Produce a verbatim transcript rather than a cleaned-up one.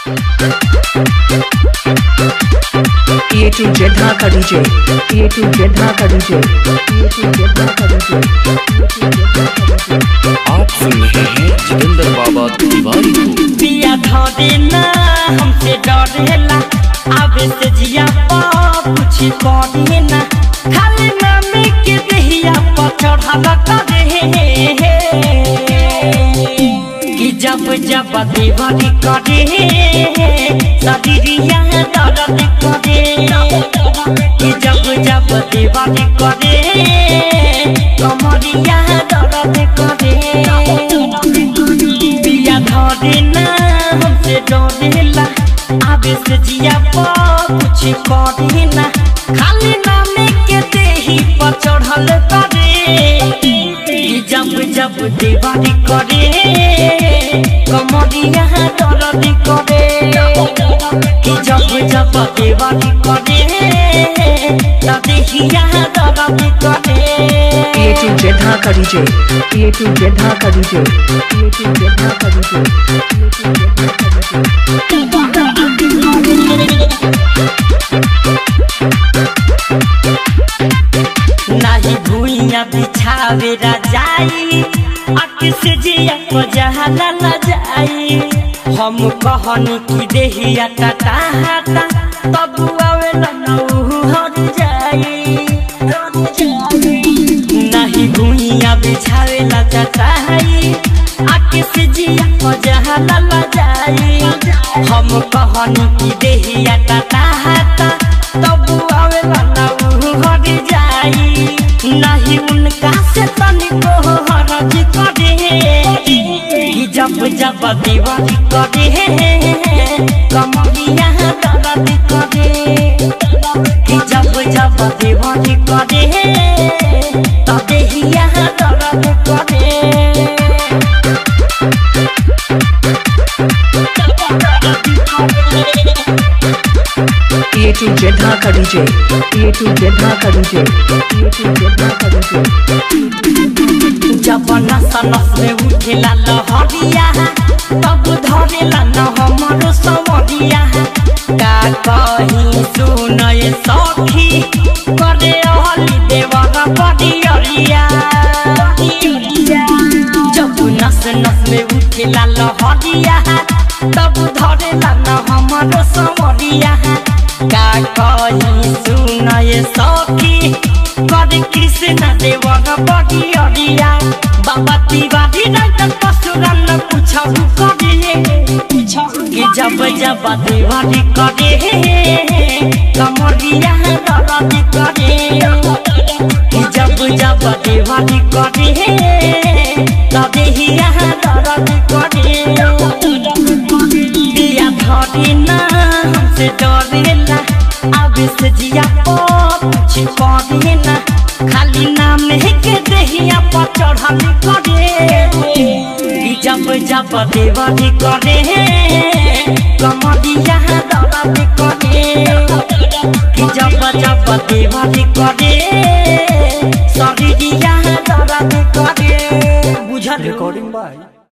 A to Z Dhaka D J, A to Z Dhaka D J, A to Z Dhaka D J, आप सुन रहे हैं जितेंद्र बाबा तिवारी को। पिया धरे ना हमसे डरेला, आवे से जिया कुछ करे ना, खाली नामी के दहिया पर चढ़ाला करे कि जब जब देवारी करे शरीरिया दर्द करे कि जब जब देवारी करे कमरिया दर्द करे। पिया धरे ना हमसे डरेला, आवे से जिया कुछ करे ना, खाली नामे के देही पर चढ़ल करे कि जब जब देवारी करे कमरिया दर्द करे कि जब जब देवारी करे देहिया दर्द करे। A to Z Dhaka D J, A to Z Dhaka D J, A to Z Dhaka D J, नाही भूइया बिछावे रजाई, अक्स जिया को जहला न जाई, हम कहनी की देहिया कटा हटा तब आवे न हर जाई। नहीं भूइया बिछावे न चटाई, अक्स जिया को जहला न जाई, हम कहनी की देहिया कटा हटा तब आवे न हर जाई। नहीं उनका से तनिको हरज करे कि जब जब दीवारी करे कमरिया दर्द करे कि जब जब दीवारी करे देहिया दर्द करे। A to Z Dhaka D J, A to Z Dhaka D J, A to Z Dhaka D J। जब नस नस में उठेला लहरिया तब धरेला न हमरो सवरिया, का कहीं सुनए सखी करे अहली देवर बडियरिया। जब नस नस में उठेला लहरिया तब धरेला न हमरो सवरिया, का कहीं सुनए सखी करे कृष्ण देवर बडियरिया। बाबा तिवारी राइटर पशुराम न पूछहु करे कि जब जब देवारी करे कमरिया दर्द करे कि जब जब देवारी करे देहिया दर्द करे। पिया धरे ना हमसे डरेला, आवे से जिया कुछ करे ना, खाली नाम के देहिया पर चढ़ल करे कि जब जब देवारी करे कमरिया दर्द करे कि जब जब देवारी करे शरीरिया दर्द करे। बुझल? Recording by